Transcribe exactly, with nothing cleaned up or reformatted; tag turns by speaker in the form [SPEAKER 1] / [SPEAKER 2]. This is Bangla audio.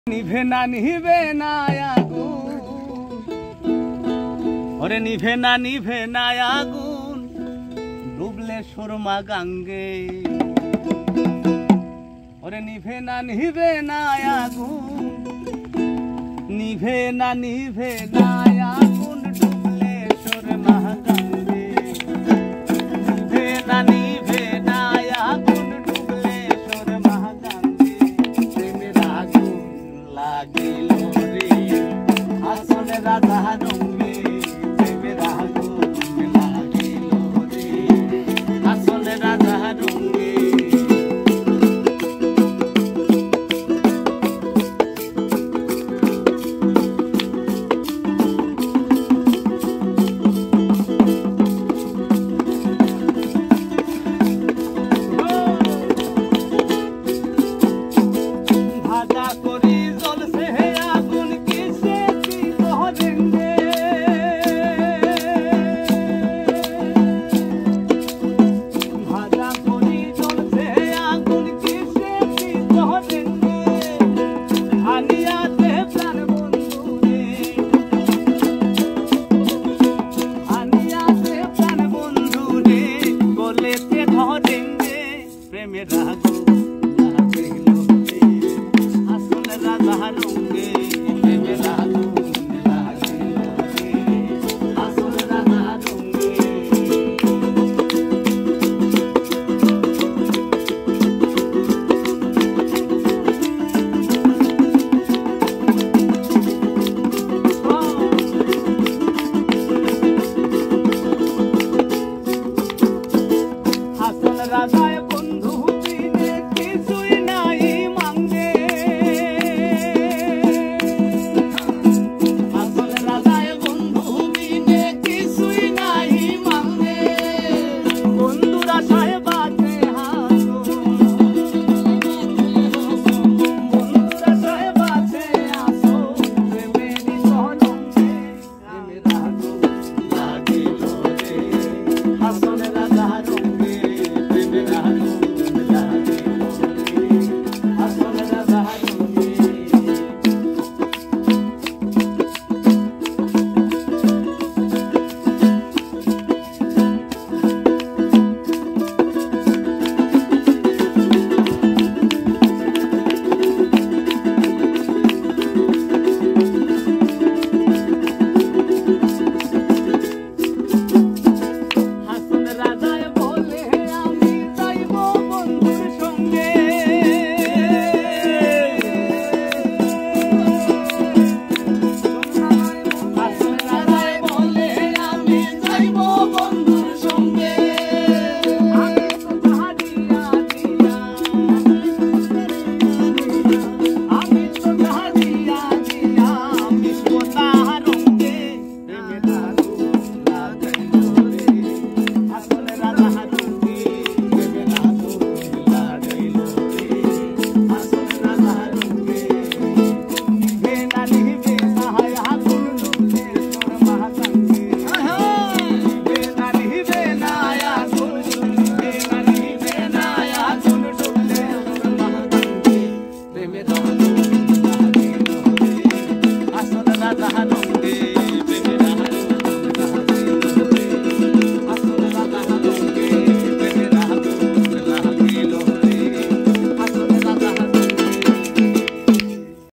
[SPEAKER 1] নিভে না নিভে না আগুন, ওরে নিভে না নিভে না আগুন, ডুবলে সুরমা গাঙ্গে। ওরে নিভে না নিভে না আগুন, নিভে না নিভে না আগুন, ডুবলে সুরমা গাঙ্গে। নিভে না নিভে না আগুন, ডুবলে সুরমা গাঙ্গে। প্রেমের আগুন লাগিল রে আসলে রাধা রঙ্গে, প্রেমের আগুন লাগিল রে আসলে রাধা রঙ্গে। ভাজা করি জলছে আগুন কিসে কি করেঙ্গে, ভাজা করি জলছে আগুন কিসে কি করেঙ্গে। আনিয়াতে প্রাণ বন্ধু রে, আনিয়াতে প্রাণ বন্ধু রে, বলেতে ধরেঙ্গে। প্রেমের আগুন লাগিল রে আসলে রাধা রঙ্গে।